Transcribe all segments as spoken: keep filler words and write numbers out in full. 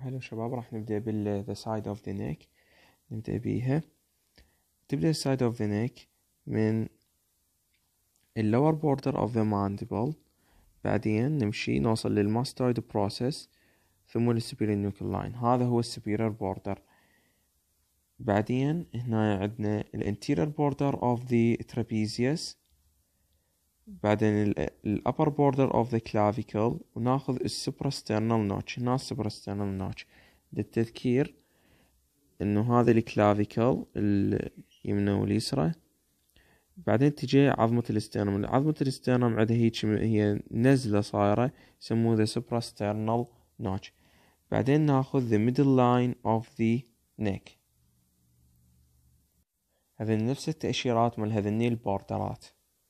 حلو شباب، راح نبدأ بال the side of the neck. نبدأ بيها. تبدأ side of the neck من ال lower border of the mandible، بعدين نمشي نوصل للmastoid process ثم ال superior nuchal line. هذا هو ال superior border. بعدين هنا عندنا ال anterior border of the trapezius، بعدين ال upper border of the clavicle، وناخذ ال suprasternal notch. هنا suprasternal notch للتذكير انه هذا الكلافيكل اليمنى واليسرى. بعدين تجي عظمة الاسترنم. عظمة الاسترنم عندها هيك هي نزلة صايرة يسموه the suprasternal notch. بعدين ناخذ the middle line of the neck. هذه نفس التأشيرات مال هذني البوردرات.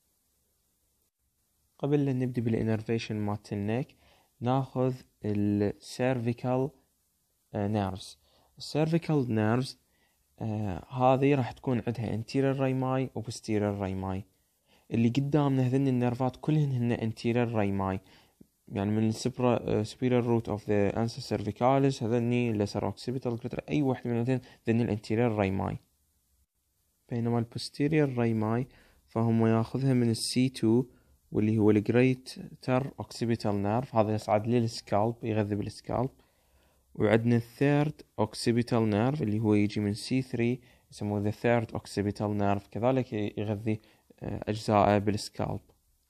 قبل لا نبدأ بالانرفيشن مالت النك ناخذ ال cervical nerves. cervical nerves آه هذه راح تكون عندها anterior rami و posterior rami. اللي قدامنا هذن النيرفات كلهن هن anterior rami، يعني من السبرا superior root of the ansa cervicalis هذني lesser occipital اي واحد من هذن ذن الانتيرير rami. بينما البوستيريور rami فهم ياخذها من السي تو واللي هو الجريتر occipital nerve، هذا يصعد للسكالب يغذي بالسكالب. وعندنا الثيرد occipital nerve اللي هو يجي من سي ثري يسموه the third occipital nerve، كذلك يغذي أجزاءه بالسكالب.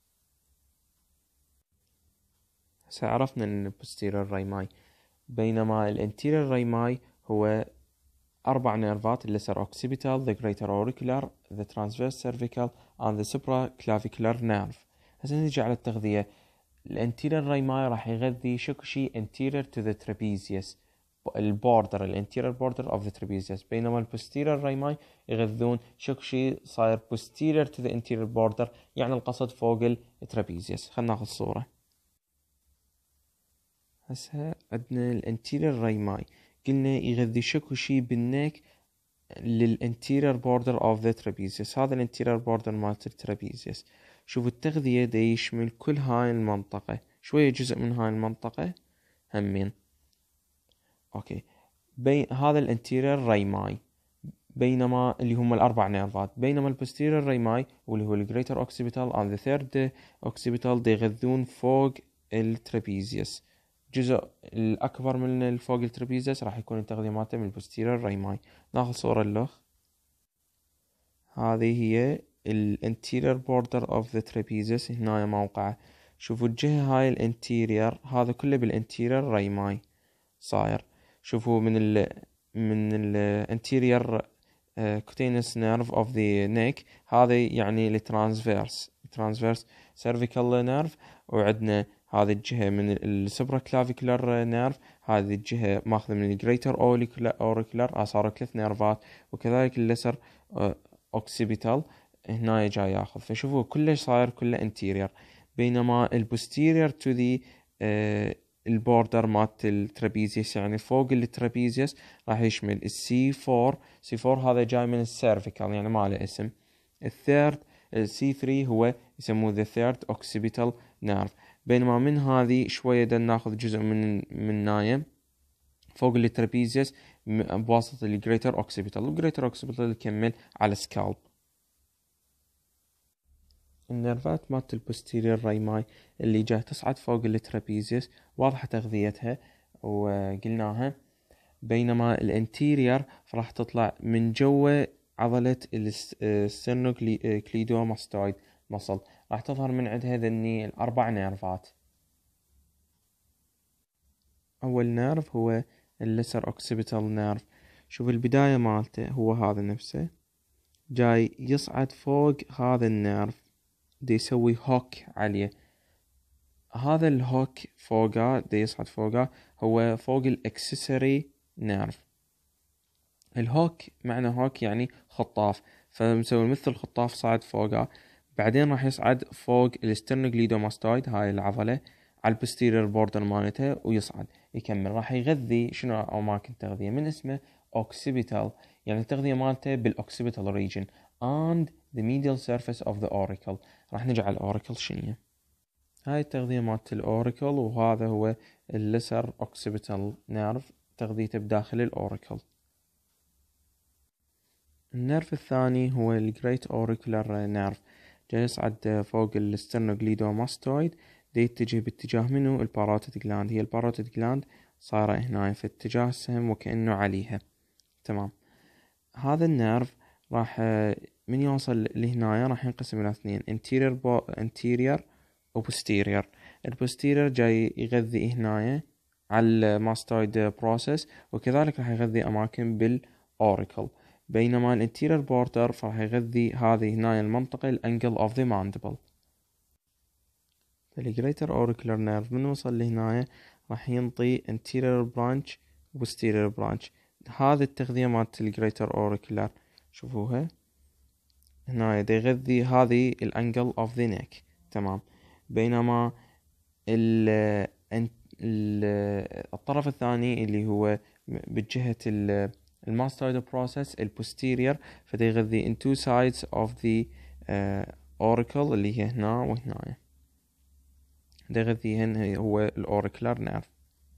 هسه عرفنا ان posterior rami. بينما الانتيرير rami هو أربع نيرفات: lesser occipital, the greater auricular, the transverse cervical and the supraclavicular nerve. هسه نجي على التغذية. الانتيرير رايماي راح يغذي شكو شي anterior to the trapezius، البوردر الانتيرير بوردر of the trapezius. بينما البوستيرير رايماي يغذون شكو شي صاير posterior to the anterior border، يعني القصد فوق الترابيزيوس. خلنا ناخذ صورة. هسه عندنا الانتيرير رايماي قلنا يغذي شكو شي بالنك للانتيرير بوردر of the trapezius. هذا الانتيرير بوردر مالت الترابيزيوس. شوفوا التغذية دا يشمل كل هاي المنطقة، شوية جزء من هاي المنطقة همين. اوكي، بين هذا الانتيرير رايماي، بينما اللي هم الاربع نيرفات. بينما البوستيرير رايماي واللي هو الجريتر اوكسيبيتال and the third occipital دا يغذون فوق الترابيزيوس. الجزء الاكبر من فوق الترابيزيوس راح يكون التغذية مالته من البوستيرير رايماي. ناخذ صورة اللخ. هذه هي الانتيرير بوردر اوف ذا trapezius، هنا موقعه. شوفوا الجهة هاي الانتيرير، هذا كله بالانتيرير رايماي صاير. شوفوا من ال من الانتيرير cutaneous nerve of the neck، هذا يعني الترانسفيرس ترانسفيرس cervical nerve. وعندنا هذه الجهة من السوبراكلافيكولار نيرف، هذه الجهة ماخذة من الجريتر اوريكولار، صاروا ثلاث نيرفات. وكذلك الليسر اوكسيبيتال هنا جاي ياخذ. فشوفوا كلش صاير كله انتيرير. بينما البوستيرير تو ذي البوردر مالت الترابيزيوس، يعني فوق الترابيزيوس راح يشمل السي فور. سي فور هذا جاي من السيرفيكال يعني ما له اسم. الثيرد السي ثري هو يسموه the third occipital nerve. بينما من هذه شوية دا ناخذ جزء من من نايم فوق الترابيزيوس بواسطة الجريتر اوكسيبيتال، والجريتر اوكسيبيتال يكمل على سكالب. النيرفات مالت البوستيرير رايماي اللي جاي تصعد فوق الترابيزيوس واضحة تغذيتها وقلناها. بينما الانتيرير راح تطلع من جوا عضلة السترنوكليدوماستويد مصل، راح تظهر من عندها ذني الأربع نيرفات. أول نيرف هو الليسر اوكسيبيتال نيرف. شوف البداية مالته هو هذا نفسه جاي يصعد فوق هذا النيرف، دي يسوي هوك عليه. هذا الهوك فوقه دي يصعد فوقه هو فوق الاكسسوري نيرف. الهوك معنى هوك يعني خطاف، فمسوي مثل خطاف صعد فوقه. بعدين راح يصعد فوق السترنوكليدوماستويد هاي العضلة على البوستيرير بوردر مالته ويصعد يكمل. راح يغذي شنو أماكن تغذية من اسمه occipital، يعني التغذية مالته بالoccipital region and the medial surface of the auricle. راح نجي على الأوريكل شنية. هاي التغذية مالت الأوريكل، وهذا هو الليسر occipital nerve تغذيته بداخل الأوريكل. النيرف الثاني هو الجريت أوريكولار نيرف، جاي يصعد فوق السترنوجليدوماستويد، دي يتجه باتجاه منه الباروتيد جلاند. هي الباروتيد جلاند صايرة هنا في اتجاه السهم وكأنه عليها. تمام. هذا النيرف راح من يوصل لهنا راح ينقسم إلى اثنين، anterior بو... anterior و posterior. البوستيرير جاي يغذي هنا على الماستويد بروسيس، وكذلك راح يغذي أماكن بالأوريكل، بينما الانتيرير بوردر فراح يغذي هذه هنا المنطقة الانجل اوف ذا ماندبل. فالجريتر اوريكولار نيرف من وصل لهنا راح ينطي anterior branch و posterior branch. هذه التغذية مالت الجريتر اوريكولار شوفوها هنا دا يغذي هذه الانجل اوف ذا نيك. تمام. بينما ال ال الطرف الثاني اللي هو بجهة الماستويد بروسيس البوستيرير، فدا يغذي in two sides of the uh, auricle اللي هي هنا وهنا، دا يغذيهن هو الاوريكولار نيرف.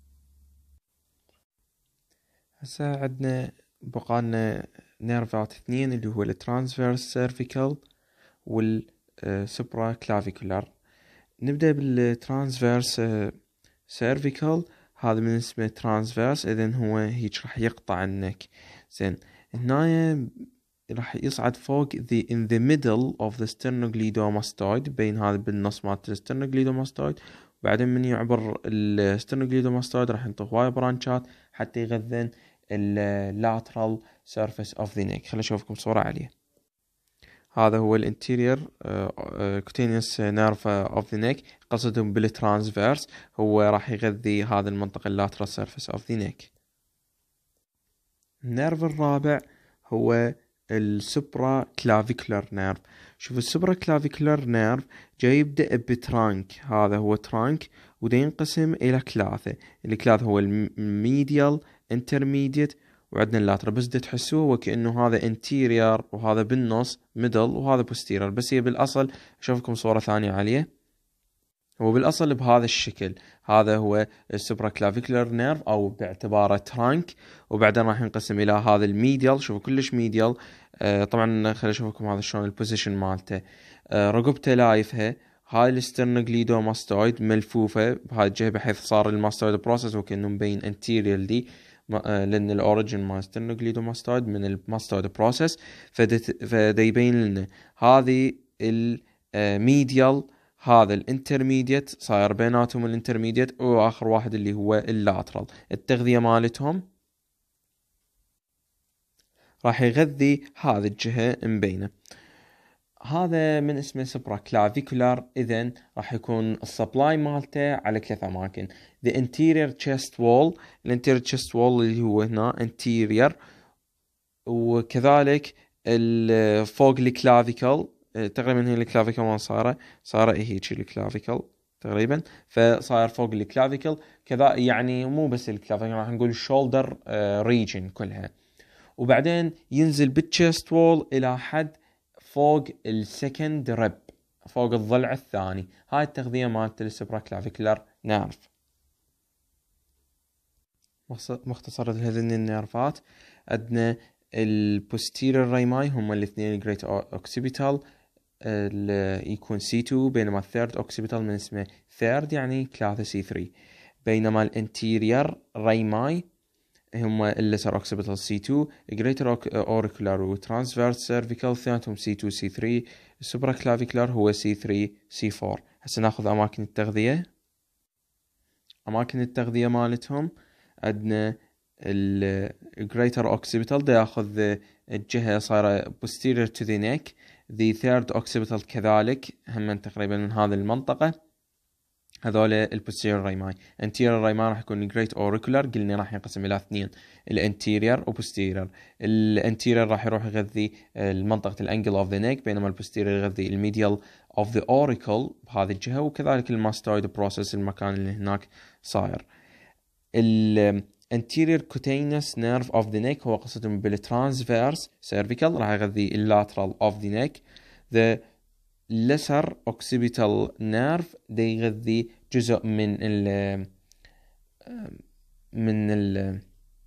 هسه عندنا بقالنا نيرفات اثنين اللي هو الترانسفيرس سيرفيكال والسوبرا كلافيكولار. نبدأ بالترانسفيرس سيرفيكال، هذا من اسمه ترانسفيرس، اذن هو هيك راح يقطع النك. زين هنا راح يصعد فوق the in the middle of the sternocleidomastoid، بين هذا بالنص مالت السترنوكليدوماستويد، وبعدين من يعبر السترنوكليدوماستويد راح ينطي هواي برانشات حتى يغذن ال lateral surface of the neck. خلينا نشوفكم صورة عليه. هذا هو الانتيرير كوتينيوس نيرف اوف ذا نيك، قصدهم بالترانسفيرس هو راح يغذي هذه المنطقة اللاترال سيرفيس اوف ذا نيك. النيرف الرابع هو السوبرا كلافيكولار نيرف. شوف السوبرا كلافيكولار نيرف جاي يبدأ بترانك، هذا هو ترانك، وده ينقسم إلى ثلاثة. الثلاثة هو الميديال انترميديت وعندنا اللاترال، بس ده تحسوه وكأنه هذا انتيرير وهذا بالنص ميدل وهذا بوستيرير، بس هي بالأصل أشوفكم صورة ثانية عليه، هو بالأصل بهذا الشكل. هذا هو السوبرا كلافيكولار نيرف أو باعتباره ترانك، وبعدين راح ينقسم إلى هذا الميديال، شوفوا كلش ميديال. آه طبعا خليني أشوفكم هذا شلون البوزيشن مالته. آه رقبته لايفها، هاي السترنوكليدوماستويد ملفوفة بهاي الجهة بحيث صار الماستويد بروسس وكأنه مبين انتيريال دي، لأن الأوريجين مال سترنوكليدوماستويد من الماستويد بروسس، فدا يبين لنا هذه الميديال، هذا الانترميديت صاير بيناتهم الانترميديت، واخر واحد اللي هو اللاترال. التغذية مالتهم راح يغذي هذه الجهة مبينة. هذا من اسمه سوبرا كلافيكولار، اذن راح يكون السبلاي مالته على ثلاث اماكن. the anterior chest wall، الانتيرير chest wall اللي هو هنا anterior، وكذلك فوق الكلافيكل، تقريبا هي الكلافيكل ما صايره صايره هيك الكلافيكل تقريبا، فصاير فوق الكلافيكل كذا، يعني مو بس الكلافيكل، راح نقول الشولدر ريجن كلها، وبعدين ينزل بالتشست وول الى حد فوق السكند رب، فوق الضلع الثاني. هاي التغذية مالت السوبرا كلافيكولار نيرف. مختصر هذين النيرفات عندنا البوستيرير ريماي هم الاثنين الجريت اوكسيبيتال يكون سي اثنين، بينما الثيرد اوكسيبيتال من اسمه ثيرد يعني ثلاثة سي ثلاثة، بينما الانتيرير ريماي هم الليسر اوكسيبيتال سي اثنين، الجريتر اوريكولار وترانسفيرس سيرفيكال ثانيتهم سي اثنين سي ثلاثة، السوبرا كلافيكولار هو سي ثلاثة سي أربعة. هسه ناخذ اماكن التغذية. اماكن التغذية مالتهم عندنا الجريتر occipital دا ياخذ الجهة صايرة posterior to the neck، the third occipital كذلك هم تقريبا من هذه المنطقة، هذول البوستيريور ريماي. anterior ريماي راح يكون الجريت اوريكولار، قلنا راح ينقسم الى اثنين، الانتيريور وبوستيريور. الانتيريور راح يروح يغذي المنطقة الانجل اوف ذا نيك، بينما البوستيريور يغذي الميديال اوف ذا اوريكل بهذه الجهة، وكذلك الماستويد بروسس المكان اللي هناك صاير. ال anterior cutaneous nerve of the neck هو قصدهم بالtransverse cervical راح يغذي lateral of the neck. the lesser occipital nerve ده يغذي جزء من ال من ال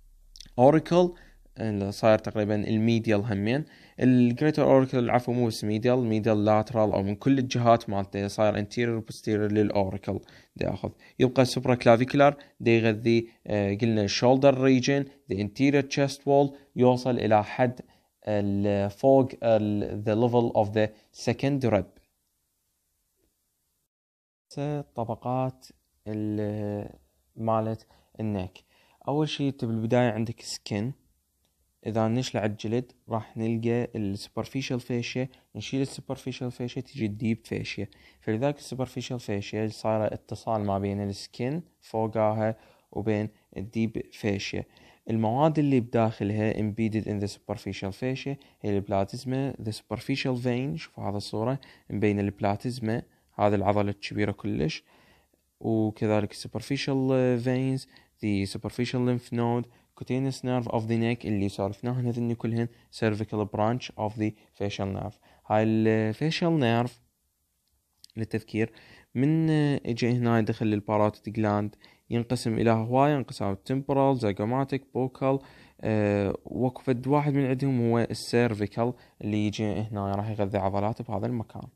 اوريكل صاير تقريبا الميديال همين. الجريتر اوريكل عفوا مو بس ميديال، ميديال لاترال او من كل الجهات مالته صاير انتيريور بوستيريور للاوريكل دي اخذ. يبقى السوبرا كلافيكولار دي يغذي آه قلنا الشولدر ريجن، the interior chest wall، يوصل الى حد فوق the level of the second rib. طبقات مالت النك. اول شيء بالبداية عندك سكن، اذا نشلع الجلد راح نلقى السوبرفيشال فاشيا، نشيل السوبرفيشال فاشيا تيجي الديب فاشيا. فلذلك السوبرفيشال فاشيا صايره اتصال ما بين السكن فوقها وبين الديب فاشيا. المواد اللي بداخلها embedded in the superficial fascia هي البلاتيزما، the superficial vein. شوفوا هذا الصورة مبين البلاتيزما، هذه العضلة الكبيرة كلش، وكذلك superficial veins، the superficial lymph node، cutaneous nerve of the neck اللي سولفناهن هذني كلهن cervical branch of the facial nerve. هاي ال facial nerve للتذكير من اجي هنا دخل الباراتيك جلاند ينقسم الى هواية انقسام، temporal، zygomatic، buccal. أه وقفد واحد من عندهم هو السيرفيكال اللي يجي هنا راح يغذي عضلاته بهذا المكان.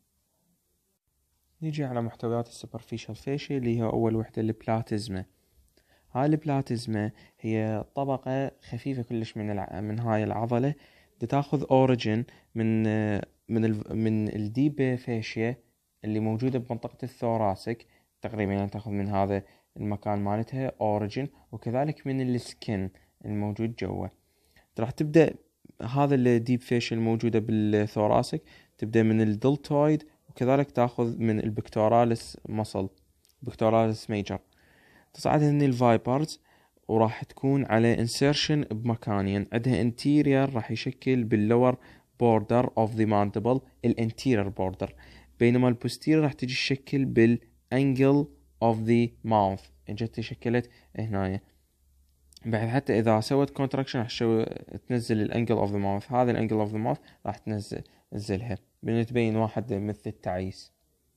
نيجي على محتويات السوبرفيشال فاشيا اللي هي اول وحدة البلاتيزما. هاي البلاتيزما هي طبقة خفيفة كلش من الع... من هاي العضلة، تاخذ اوريجين من من ال... من الديب فاشيا اللي موجودة بمنطقة الثوراسيك تقريبا، يعني تاخذ من هذا المكان مالتها اوريجين، وكذلك من السكن الموجود جوا. راح تبدأ هذا الديب فاشيا الموجودة بالثوراسيك تبدأ من الدلتويد، وكذلك تاخذ من البكتوراليس مصل، بكتوراليس ميجر، تصعد هني الفايبرز وراح تكون على insertion بمكانين. عندها anterior راح يشكل بالlower border of the mandible الانتيرير border، بينما البوستيرير راح تجي تشكل بالانجل of the mouth، اجت شكلت هنا بعد حتى اذا سوت contraction راح شو تنزل الانجل of the mouth. هذا الانجل of the mouth راح تنزل تنزلها بنتبين واحد مثل التعيس.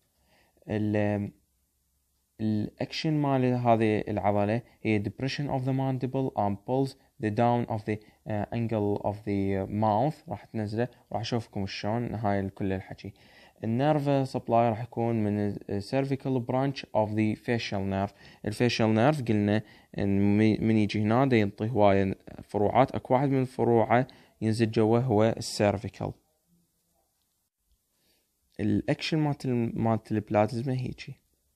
ال الاكشن مال هذه العضلة هي depression of the mandible and pulls the down of the uh, angle of the mouth، راح تنزله راح اشوفكم شلون هاي كل الحكي. النيرف سبلاي راح يكون من cervical branch of the facial nerve. الفاشيال نيرف قلنا ان من يجي هنا دا ينطي هواية فروعات، اكو واحد من الفروعه ينزل جوا هو السيرفيكال. الاكشن مالت مالت البلاتيزما هيجي.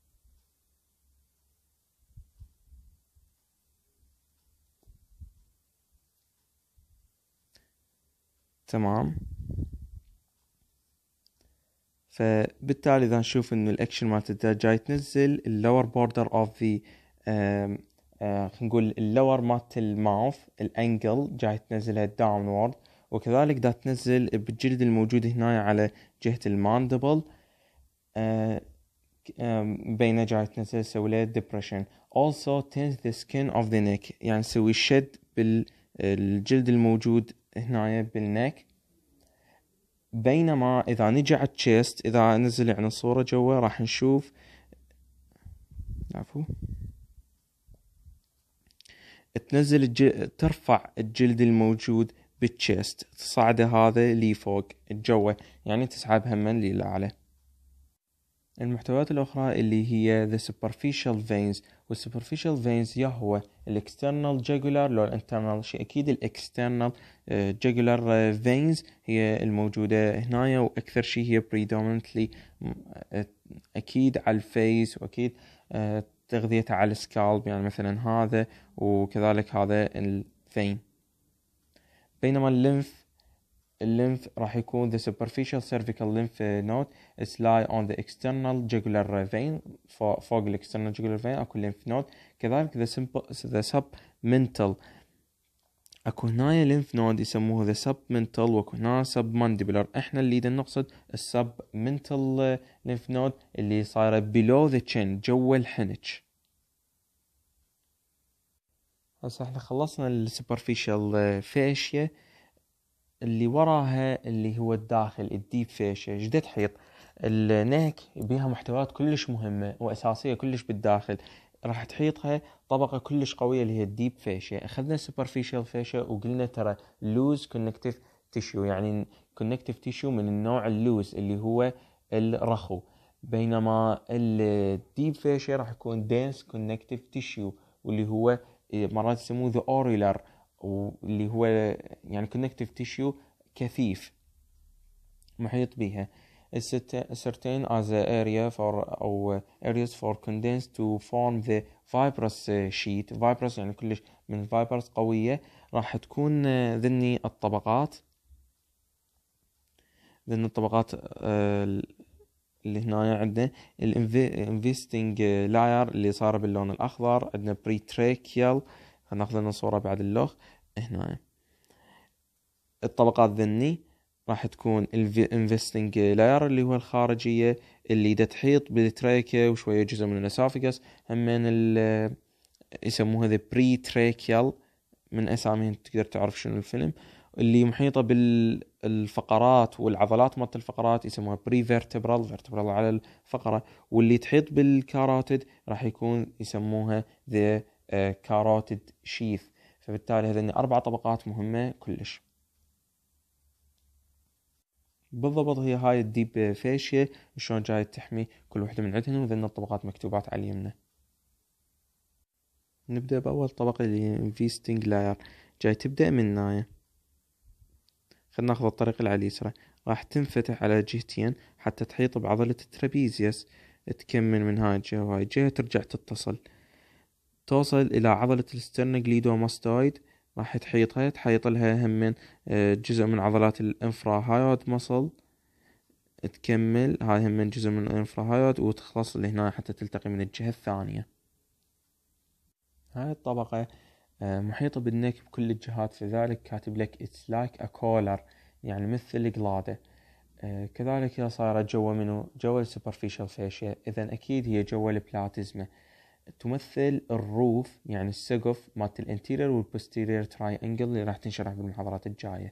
تمام، فبالتالي اذا نشوف انه الاكشن مالت جاي تنزل اللور بوردر اوف ذا خلينا نقول اللور مالت الماوث الانجل جاي تنزلها داونورد، وكذلك دا تنزل بالجلد الموجود هنا على جهة الماندبل بينه جاي تنزل تسوي له depression. also tends the skin of the neck، يعني تسوي شد بالجلد الموجود هنا بالنك. بينما اذا نجي على التشيست اذا نزل يعني الصورة جوا راح نشوف عفوا تنزل الج... ترفع الجلد الموجود بالتشيست، تصعده هذا لي فوق جوا، يعني تسحب هم لي لأعلى. المحتويات الأخرى اللي هي the superficial veins، والsuperficial veins يا هو الاكسترنال jugular لو الانترنال شيء أكيد الاكسترنال jugular veins هي الموجودة هنا، وأكثر شيء هي predominantly أكيد على الفيس، وأكيد تغذيتها على السكالب، يعني مثلا هذا وكذلك هذا الفين. بينما الليمف الليمف راح يكون the superficial cervical lymph node is lie on the external jugular vein، فوق ال external jugular vein اكو lymph node. كذلك the, the submental اكو هنايا lymph node يسموه the submental، واكو هنا submandibular. احنا اللي دا نقصد submental lymph node اللي صايرة below the chin جوا الحنج. هسه احنا خلصنا ال superficial fascia، اللي وراها اللي هو الداخل الديب فاشيا. جدد حيط النك بيها محتويات كلش مهمة وأساسية كلش بالداخل. راح تحيطها طبقة كلش قوية اللي هي الديب فاشيا. أخذنا superficial فاشيا وقلنا ترى loose connective tissue، يعني connective tissue من النوع اللوز اللي هو الرخو، بينما الديب فاشيا راح يكون dense connective tissue واللي هو مرات يسموه the aureolar، واللي هو يعني connective tissue كثيف محيط بها. certain as a area for أو areas for condensed to form the fibrous sheet. fibrous يعني كلش من fibers قوية. راح تكون ذني الطبقات ذني الطبقات اللي هنا عندنا الانفستنج لاير اللي صار باللون الأخضر. عندنا بريتراكيال، هناخذ لنا صورة بعد اللوغ هنا. الطبقات ذني راح تكون الانفستنج لاير اللي هو الخارجية اللي دا تحيط بالتراكيا وشوية جزء من الاسافيجاس، همين يسموها ذا بريتراكيال من اساميهم تقدر تعرف شنو الفيلم، اللي محيطة بالفقرات والعضلات مالت الفقرات يسموها بري فيرتبرال، فيرتبرال على الفقرة، واللي تحيط بالكاروتيد راح يكون يسموها ذا كاروتيد شيث. فبالتالي هذين أربع طبقات مهمة كلش. بالضبط هي هاي الديب فاشيا شلون جاي تحمي كل وحدة من عندهن، وذن الطبقات مكتوبات على اليمنى. نبدأ بأول طبقة اللي هي investing layer، جاي تبدأ من هنا. خلنا ناخذ الطريق اللي على اليسرى، راح تنفتح على جهتين حتى تحيط بعضلة الترابيزيوس، تكمل من هاي الجهة وهاي الجهة ترجع تتصل توصل إلى عضلة السترنوجليدوماستويد، راح تحيطها تحيط لها هم جزء من عضلات الانفراهايود مصل، تكمل هاي هم جزء من الانفراهايود وتخلص لهنا حتى تلتقي من الجهة الثانية. هاي الطبقة محيطة بالنك بكل الجهات، فذلك كاتب لك it's like a collar، يعني مثل قلادة. كذلك هي صايرة جوا منو جوا السوبرفيشال فاشيا، إذن أكيد هي جوا البلاتيزما، تمثل الروف يعني السقف مالت الانتيرير والبوستيرير تراينجل اللي راح تنشرح بالمحاضرات الجاية.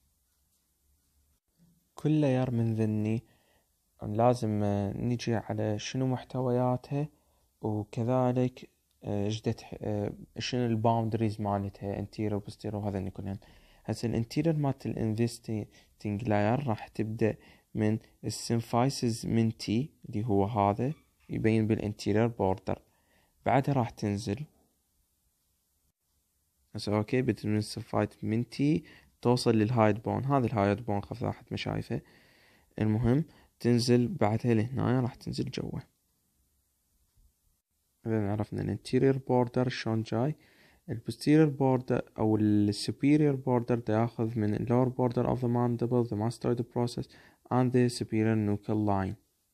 كل لاير من ذني لازم نجي على شنو محتوياتها، وكذلك جدت شنو الباوندريز مالتها انتيرير وبوستيرير وهذا كلهن. هسه الانتيرير مالت الانفستنج لاير راح تبدأ من السيمفايسز منتي اللي هو هذا يبين بالانتيرير بوردر، بعدها راح تنزل هسه اوكي بدت من السيمفايت منتي توصل للهايد بون، هذا الهايد بون خف راحت ما شايفه. المهم تنزل بعدها لهنا راح تنزل جوا. إذا عرفنا الانتيرير بوردر شلون جاي، البوستيرير بوردر او السوبيريور بوردر دا ياخذ من اللور بوردر اوف ذا ماندبل ذا mastoid process and the superior nuchal line.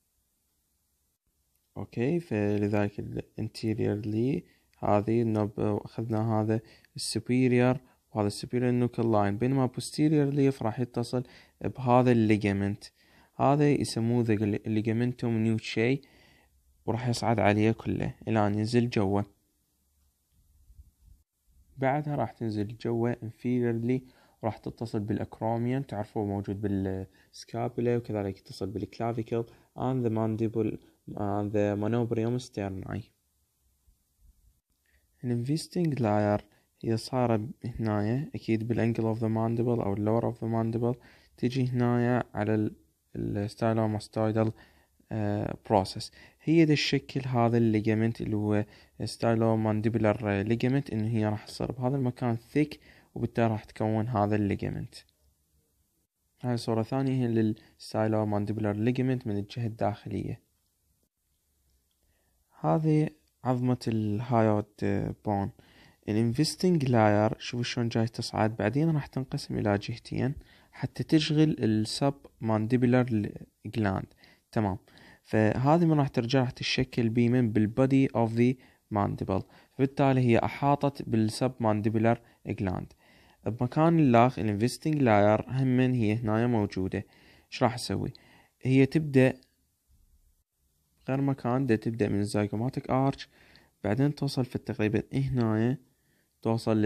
اوكي فلذلك الانتيريورلي هذه النوب اخذنا هذا السوبيريور وهذا السوبيريور نوكل لاين، بينما posteriorly راح يتصل بهذا الليجمنت، هذا يسموه ذا الليجمنتوم نيوتشي، وراح يصعد عليه كله الى ان ينزل جوا. بعدها راح تنزل جوا inferiorly وراح تتصل بالاكروميون، تعرفوه موجود بالسكابولا، وكذلك يتصل بالكلافيكل and the mandible and the manubrium sterni. الانفستنج لاير هي صارة هنايا اكيد بالانجل اوف ذا ماندبل او اللور اوف ذا ماندبل، تجي هنايا على الستايلوماستويدال بروسس، هي دا الشكل هذا الليجمنت اللي هو ستايلومانديبولار ليجمنت، انه هي راح تصير بهذا المكان ثيك وبالتالي راح تكون هذا الليجمنت. هاي صورة ثانية هي للستايلومانديبولار ليجمنت من الجهة الداخلية. هذه عظمة الهايود بون. الانفستنج لاير شوفوا شلون جاي تصعد، بعدين راح تنقسم الى جهتين حتى تشغل السب مانديبولار جلاند. تمام، فهذه من راح ترجع راح تتشكل بيمن بالبودي اوف ذا مانديبل، فبالتالي هي احاطت بالسب مانديبولار جلاند. بمكان اللاخ الانفستنج لاير همن هي هنا موجودة. ايش راح تسوي؟ هي تبدأ غير مكان، دا تبدأ من الزيغوماتيك ارش، بعدين توصل في تقريبا هنا توصل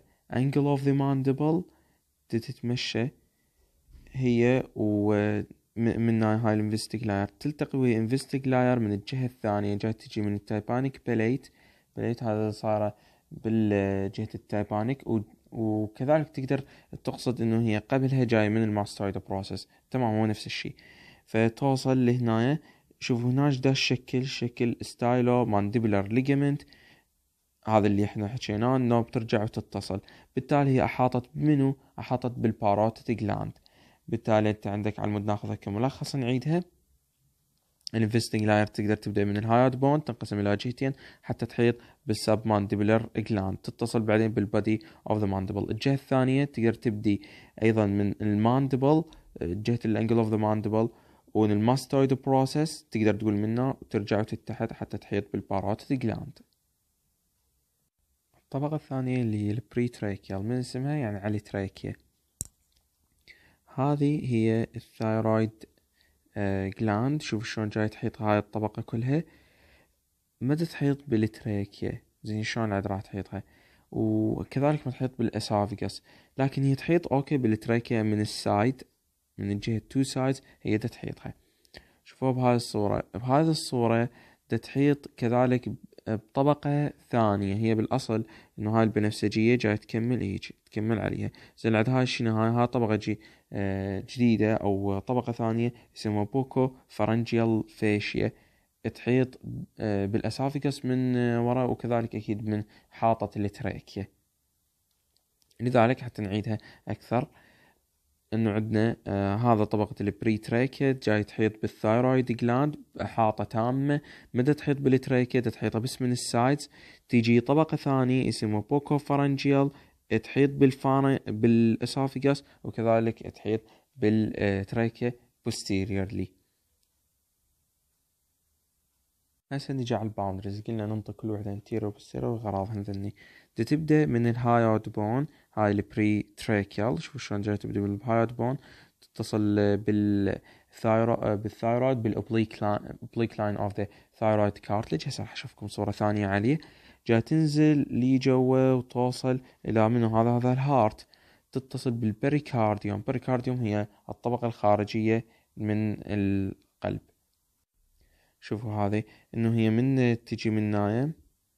للانجل اوف ذا ماندبل، تتمشى هي ومن من هاي الانفستيج لاير تلتقي ويا انفستيج لاير من الجهة الثانية، جاي تجي من التايبانيك بليت. بليت هذا صار بالجهة التايبانيك، وكذلك تقدر تقصد انه هي قبلها جاي من الماستويد بروسيس. تمام، هو نفس الشيء. فتوصل لهنا، شوف هناك دا الشكل شكل ستايلو مانديبولار ليجمنت، هذا اللي احنا حكيناه انه بترجع وتتصل. بالتالي هي احاطت بمنو؟ احاطت بالباروتيد جلاند. بالتالي انت عندك على المود ناخذها كملخص نعيدها. الانفستنج لاير تقدر تبدا من الهايود بون، تنقسم الى جهتين حتى تحيط بالسب مانديبولار جلاند، تتصل بعدين بالبادي اوف ذا مانديبل. الجهه الثانيه تقدر تبدي ايضا من المانديبل، جهه الانجل اوف ذا مانديبل، ومن الماستويد بروسيس تقدر تقول منه وترجع وتتحد حتى تحيط بالباروتيد جلاند. الطبقة الثانية اللي هي البري تراكيال، من اسمها يعني على تراكيا. هذه هي الثايرويد جلاند. شوف شلون جاي تحيط هاي الطبقة كلها، ما تحيط بالتراكيا زين شلون عاد راح تحيطها، وكذلك ما تحيط بالاسافيجاس، لكن هي تحيط اوكي بالتراكيا من السايد، من الجهة تو سايدز هي دا تحيطها. شوفوا بهذه الصورة، بهذه الصورة دا تحيط كذلك بطبقة ثانية. هي بالأصل إنه هاي البنفسجية جاي تكمل هيك تكمل عليها. زين عاد هاي شنو؟ هاي هاي طبقة جي آه جديدة أو طبقة ثانية اسمها بوكو فرنجيال فاشيا، تحيط آه بالأسافيكس من آه وراء، وكذلك أكيد من حاطة التراكيا. لذلك حتى نعيدها أكثر، انه عندنا آه هذا طبقة البري تراكيا جاي تحيط بالثايرويد جلاند احاطة تامة. مدى تحيط بالتراكيا تحيطها بس من السايدز. تيجي طبقة ثانية اسمها بوكو فرنجيال تحيط بالفانا بالاسافيجاس، وكذلك تحيط بالتراكيا posteriorly. هسه نجي على الباوندريز. قلنا ننطق كل وحدة انتيرو بوستيرو وغراضهم ذني. تبدأ من الهايود بون، هاي البري تراكيال. شوفوا شلون جاي تبدأ بالهايود بون، تتصل بالثايرو بالثايرويد بالاوبليك لاين اوبليك لاين اوف ذا ثايرويد كارتلج. هسه راح اشوفكم صورة ثانية عليه. جاي تنزل لي جوا وتوصل الى منو؟ هذا هذا الهارت. تتصل بالبريكارديوم. بريكارديوم هي الطبقة الخارجية من القلب. شوفوا هذه انه هي من تجي من نايم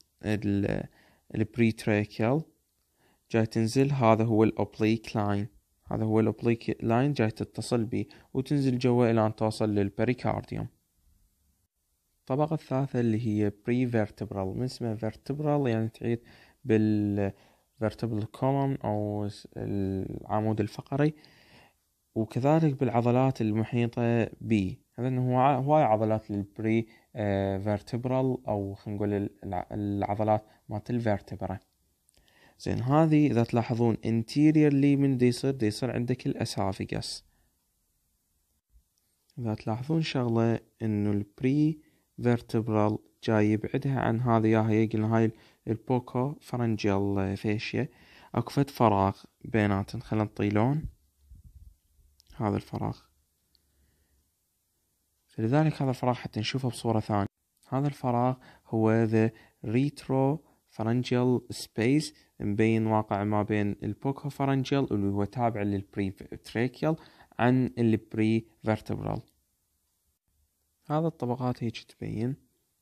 البري تراكيال جاي تنزل، هذا هو الاوبليك لاين، هذا هو الاوبليك لاين جاي تتصل به وتنزل جوا الى ان توصل للبريكارديوم. الطبقة الثالثة اللي هي بري فيرتبرال، من اسمها فيرتبرال يعني تعيد بالفيرتبرال كولوم او العمود الفقري، وكذلك بالعضلات المحيطة به. هذا انه هواي عضلات البري فيرتبرال او خلينا نقول العضلات مالت الفيرتبرا. زين هذه اذا تلاحظون انتيريورلي من دي يصير دي يصير عندك الاسافيجاس. اذا تلاحظون شغلة انه البري فيرتبرال جاي يبعدها عن هذه، يا هي قلنا هاي البوكو فرنجيال فاشيا، اكو فد فراغ بيناتن. خلينا نطي لون هذا الفراغ، فلذلك هذا الفراغ حتى نشوفه بصورة ثانية. هذا الفراغ هو the retropharyngeal space، مبين واقع ما بين البوكو فرنجيال اللي هو تابع للبري تراكيال عن البري فيرتبرال. هذا الطبقات هيك تبين.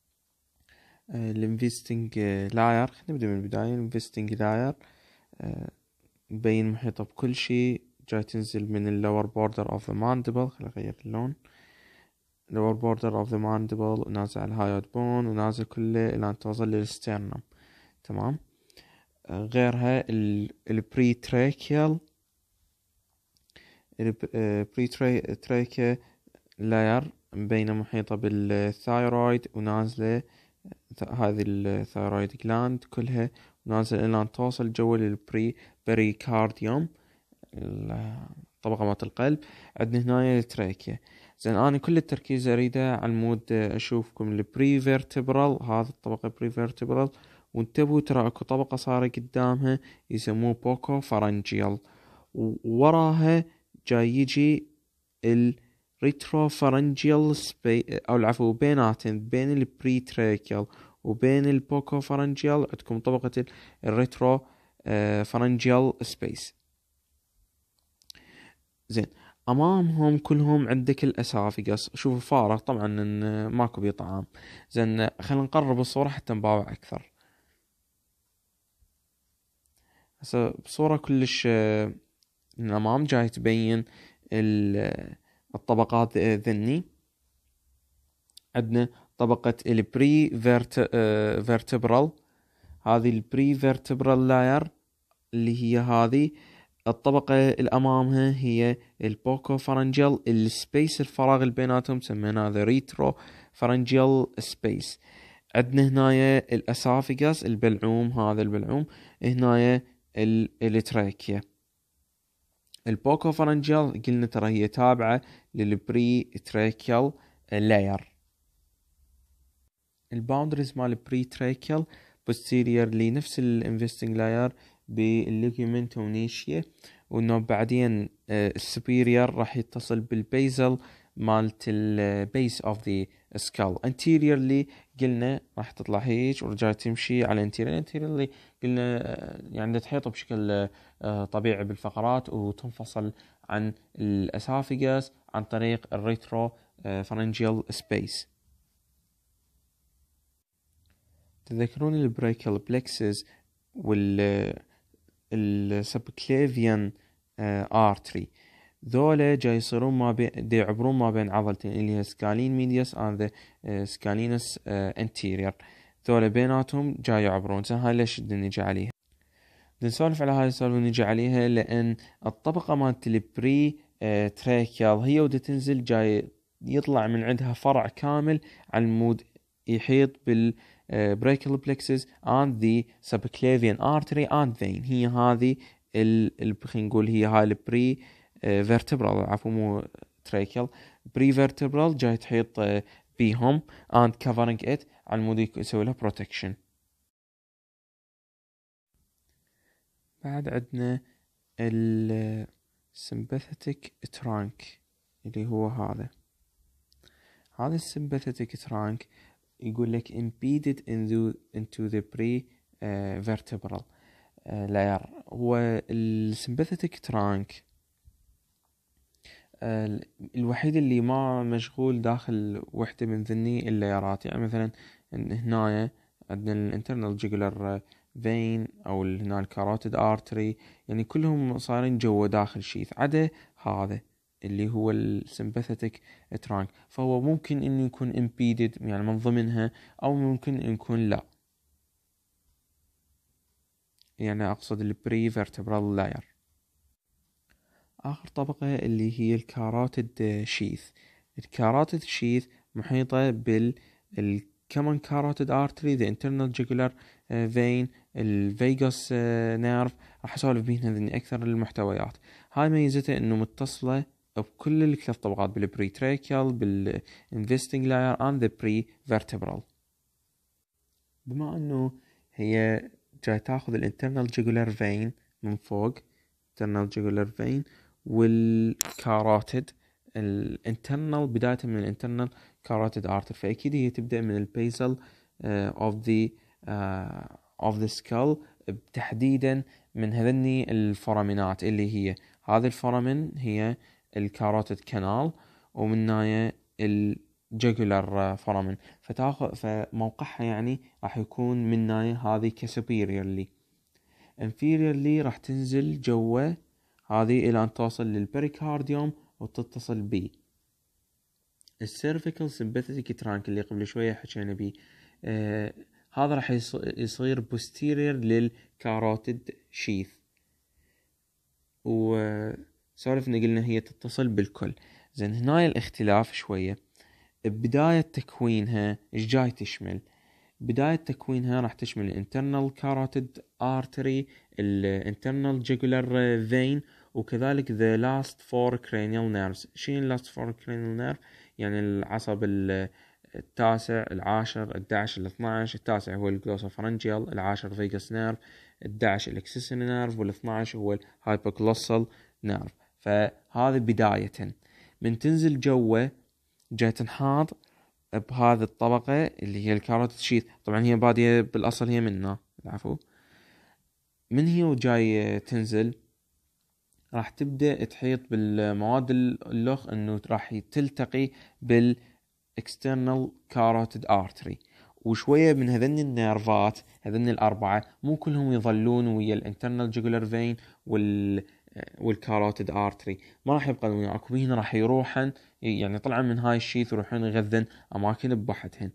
الانفستنج لاير، خلينا نبدأ من البداية. الانفستنج لاير مبين محيطة بكل شيء، جاي تنزل من اللور بوردر اوف ذا ماندبل. خلينا نغير اللون. lower border of the mandible، ونازل على الهايود بون، ونازل كله الى ان توصل للسترنم. تمام. غيرها البري تراكيال البري تراكيا لاير مبينة محيطة بالثايرويد، ونازلة هذه الثايرويد جلاند كلها، ونازل الى ان توصل جوا للبري بريكارديوم الطبقة مالت القلب. عندنا هنا التراكيا. زين انا كل التركيز اريده على المود اشوفكم البري فيرتبرال، هذه الطبقة بري فيرتبرال، وانتبهوا ترى اكو طبقة صارة قدامها يسموه بوكو فرنجيال، ووراها جاي يجي الريترو فرنجيال سبي او العفو بيناتن بين البري تراكيال وبين البوكو فرنجيال عندكم طبقة الريترو فرنجيال سبيس. زين امامهم كلهم عندك الاسافيجاس، شوفوا فارغ طبعا ان ماكو بيه طعام. زين خلينا نقرب الصورة حتى نباوع اكثر. هسه بصورة كلش من الامام جاي تبين الطبقات ذني. عندنا طبقة البري فيرتبرال، هذه البري فيرتبرال لاير اللي هي هذه. الطبقة الأمامها هي البوكو فرنجل، السبيس الفراغ اللي بيناتهم سميناه ذا ريترو فرنجل سبيس. عندنا هنايا الأسافيجاس البلعوم، هذا البلعوم هنايا التراكيا. البوكو فرنجل قلنا ترى هي تابعة للبري تراكيال لاير. الباوندريز مال البري تراكيال posteriorly نفس الانفستنج لاير بالليجمنتومنيشيا، وانه بعدين السوبيريور راح يتصل بالبيزل مالت البيس اوف ذا سكال. anteriorly قلنا راح تطلع هيك ورجعت تمشي على anterior. anteriorly قلنا يعني تحيط بشكل طبيعي بالفقرات وتنفصل عن الاسافيجاس عن طريق الريترو فرنجيال سبيس. تذكرون البريكال بلكسس وال السبكليفيان ارتري، ذولا جاي يصيرون ما بين دي يعبرون ما بين عضلتين اللي هي سكالين ميديوس and the سكالينس انتيريور. ذولا بيناتهم جاي يعبرون. زين هاي ليش بدنا نجي عليها؟ بدنا نسولف على هاي السالفة نجي عليها لأن الطبقة مالت البري تراكيال هي ودا تنزل جاي يطلع من عندها فرع كامل على المود يحيط بال brachial plexus and the subclavian artery and vein. هي هذه ال خلينا نقول هي هاي البري vertebral، عفوا مو tracheal، بري vertebral جاي تحيط بيهم and covering it على المود يسوي لها protection. بعد عندنا ال sympathetic trunk اللي هو هذا. هذا الsympathetic trunk يقول لك embedded into into the pre-vertebral layer. هو السمباثيتك ترانك الوحيد اللي ما مشغول داخل وحدة من ذني اللايرات. يعني مثلا هنا عندنا الانترنال جيجولار فين او هنا الكاروتيد ارتري، يعني كلهم صايرين جوا داخل شيث عدا هذا اللي هو السمباثيتك ترانك. فهو ممكن انه يكون امبيدد يعني من ضمنها، او ممكن انه يكون لا. يعني اقصد البري فيرتبرال لاير. اخر طبقة اللي هي الكاروتيد شيث. الكاروتيد شيث محيطة بال الكمن كاروتيد ارتري، ذا انترنال جيجولار فين، الفيغاس نيرف. راح اسولف بينها ذني اكثر المحتويات. هاي ميزتها انه متصلة بكل الثلاث طبقات، بالبري تراكيال، بالانفستنج لاير and the pre vertebral. بما انه هي جاي تاخذ الانترنال جيجولار فين من فوق، internal jugular vein والكاروتيد الانترنال، بداية من الانترنال كاروتيد ارتر، فاكيد هي تبدأ من البيزل of the uh, of the skull، تحديدا من هذني الفورامينات اللي هي هذه الفورامين هي الكاروتيد كانال، ومن هاي الجوجولار فورامين. فتاخذ فموقعها يعني راح يكون من هاي هذه كسوبيريورلي. inferiorly راح تنزل جوا هذه الى ان توصل للبريكارديوم وتتصل بي السيرفيكال سمباثيتيك ترانك اللي قبل شوية حكينا بيه. آه هذا راح يصير posterior للكاروتيد شيث، وسولفنا قلنا هي تتصل بالكل. زين هنا الاختلاف شوية. بداية تكوينها ايش جاي تشمل؟ بداية تكوينها راح تشمل الانترنال كاروتيد ارتري، الانترنال جيجولار فين، وكذلك the last four cranial nerves. شين last four cranial nerve؟ يعني العصب التاسع، العاشر، الدعش، الاثناعش. التاسع هو الجلوسوفرنجيال، العاشر فيجاس نيرف، الدعش الاكسسوري نيرف، والاثناعش هو الهايبوغلوسال نيرف. فهذه بداية. من تنزل جوا جاي تنحاط بهذه الطبقة اللي هي الكاروتيد شيث. طبعا هي بادية بالأصل هي منها، العفو، من هي وجاي تنزل راح تبدأ تحيط بالمواد اللخ انه راح تلتقي بال external carotid artery، وشوية من هذن النيرفات هذن الأربعة مو كلهم يظلون ويا الانترنال jugular vein وال والكاروتيد ارتري، ما راح يبقى وياكم، هنا راح يروحن يعني طلعا من هاي الشيث يروحون يغذن اماكن بوحدهن.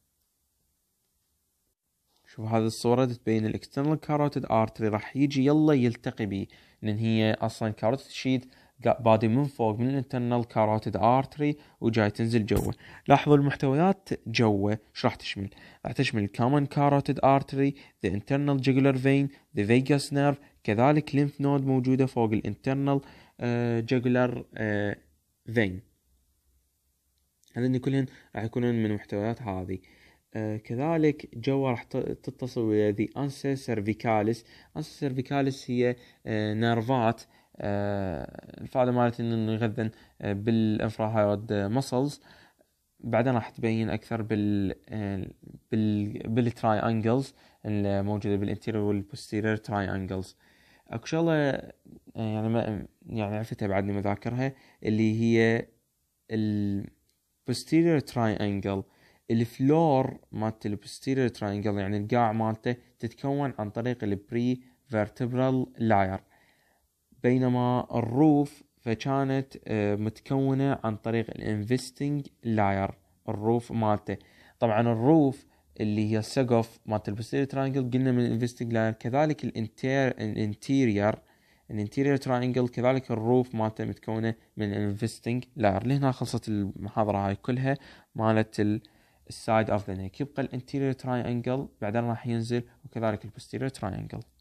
شوف هذه الصورة تبين الاكسترنال كاروتيد ارتري راح يجي يلا يلتقي بيه، لان هي اصلا كاروتيد شيت بادي من فوق من الانترنال كاروتيد ارتري وجاي تنزل جوه. لاحظوا المحتويات جوه ايش راح تشمل؟ راح تشمل common carotid artery, the internal jugular vein, the vagus nerve، كذلك lymph node موجودة فوق الانترنال uh, jugular uh, vein. هذين كلهن راح يكونون من المحتويات هذه. آه كذلك جوا راح تتصل ويا the ansa cervicalis. ansa cervicalis هي آه نيرفات آه الفائدة مالت انه يغذن آه بالانفراهايرود مسلز. بعدين راح تبين اكثر بال آه بال بالتراينجلز الموجودة بالانتيريور والبوستيريور تراينجلز. اكو شغلة آه يعني ما يعني عرفتها بعدني مذاكرها، اللي هي ال posterior triangle. الفلور مالت ال posterior triangle يعني القاع مالته تتكون عن طريق ال pre-vertebral layer، بينما الروف فكانت متكونة عن طريق ال investing layer. الروف مالته طبعا الروف اللي هي السقف مالت ال posterior triangle قلنا من ال investing layer، كذلك الانتيرير الانتيريور تراينجل كذلك الروف مالته متكونه من الانفستنج لاير. لهنا خلصت المحاضره هاي كلها مالت السايد اوف ذا نيك. يبقى الانتيريور تراينجل بعدين راح ينزل، وكذلك البوستيريور تراينجل.